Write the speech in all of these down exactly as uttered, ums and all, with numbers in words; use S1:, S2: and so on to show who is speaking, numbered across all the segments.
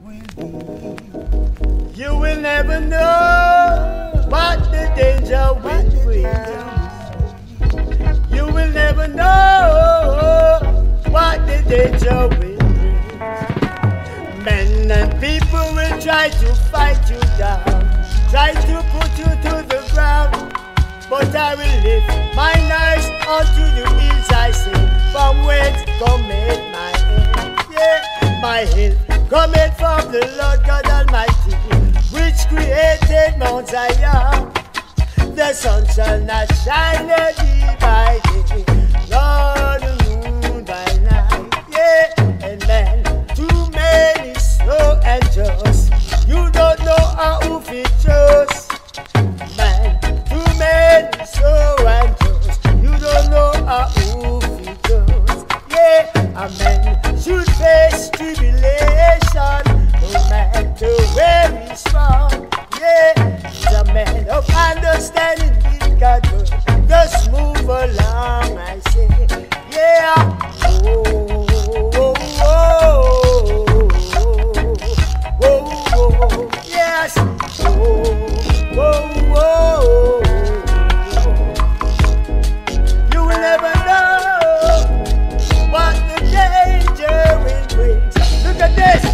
S1: will be. You will never know what the danger will bring. You will never know what the danger will bring. Men and people will try to fight you down, try to put you to the ground. But I will lift my eyes unto the hills, I say, from whence cometh my help. Yeah, my help cometh from the Lord God Almighty, which created Mount Zion. The sun shall not shine day by day, nor the moon by night. Yeah, and man, too many slow and just. You don't know how who fit trust. Man, too many slow and just. You don't know how who fit trust. Yeah, a man should face tribulation, no matter where he's from. Yeah, he's a man of understanding with God, but just move along, I say. Yeah, oh, oh, oh, oh, oh, oh, yes, oh, oh, oh, you will never know what the danger will bring. Look at this.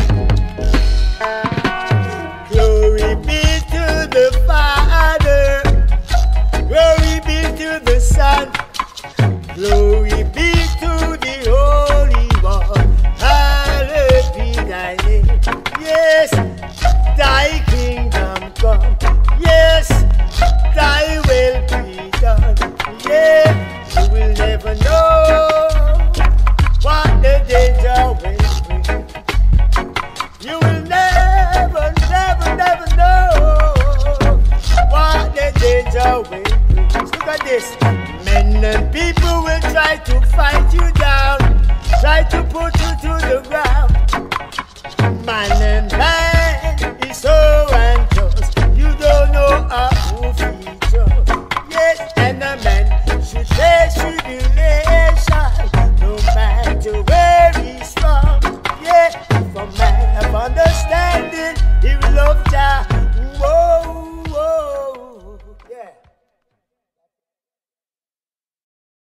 S1: Glory be to the Father, glory be to the Son, glory be to the Holy One. Hallowed be thy name. Yes, thy kingdom come. Yes, thy will be done. Yeah, you will never know what the danger will bring. You will never, never, never know what the danger will bring. Look at this. Men and people will